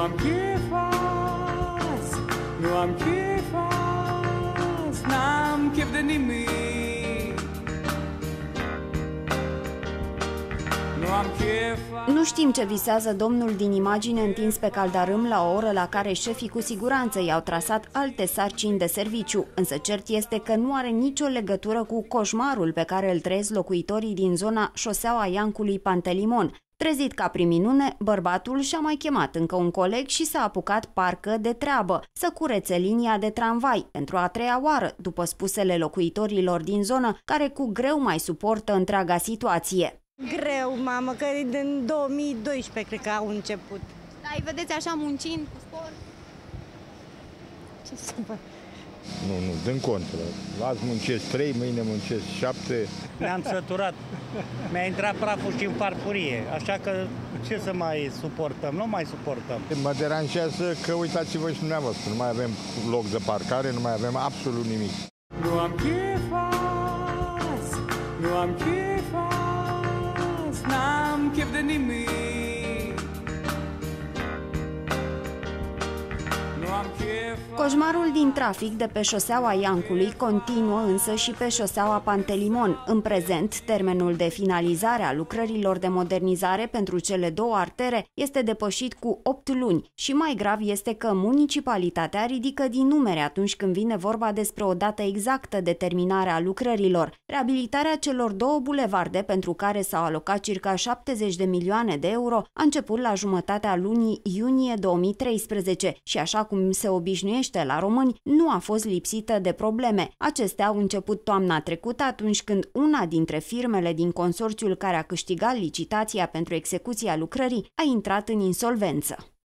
am chef azi, nu am chef azi, n-am chef de nimic. Nu știm ce visează domnul din imagine întins pe caldarâm la o oră la care șefii cu siguranță i-au trasat alte sarcini de serviciu, însă cert este că nu are nicio legătură cu coșmarul pe care îl trăiesc locuitorii din zona Șoseaua Iancului Pantelimon. Trezit ca prin minune, bărbatul și-a mai chemat încă un coleg și s-a apucat parcă de treabă, să curețe linia de tramvai, pentru a treia oară, după spusele locuitorilor din zonă, care cu greu mai suportă întreaga situație. Greu, mamă, că din 2012 cred că au început. Da, îi vedeți așa muncind cu spor? Ce să fac? Nu, dăm contră. Azi muncesc 3, mâine muncesc 7. Ne-am săturat. Mi-a intrat praful și în farfurie, așa că ce să mai suportăm? Nu mai suportăm. Mă deranjează că uitați-vă și dumneavoastră, nu mai avem loc de parcare, nu mai avem absolut nimic. Nu am chef azi, nu am chef azi, n-am chef de nimic. Coșmarul din trafic de pe șoseaua Iancului continuă însă și pe șoseaua Pantelimon. În prezent, termenul de finalizare a lucrărilor de modernizare pentru cele două artere este depășit cu 8 luni și mai grav este că municipalitatea ridică din numere atunci când vine vorba despre o dată exactă de terminare a lucrărilor. Reabilitarea celor două bulevarde, pentru care s-au alocat circa 70 de milioane de euro, a început la jumătatea lunii iunie 2013 și, așa cum se obișnuiește la români, nu a fost lipsită de probleme. Acestea au început toamna trecută, atunci când una dintre firmele din consorțiul care a câștigat licitația pentru execuția lucrării a intrat în insolvență.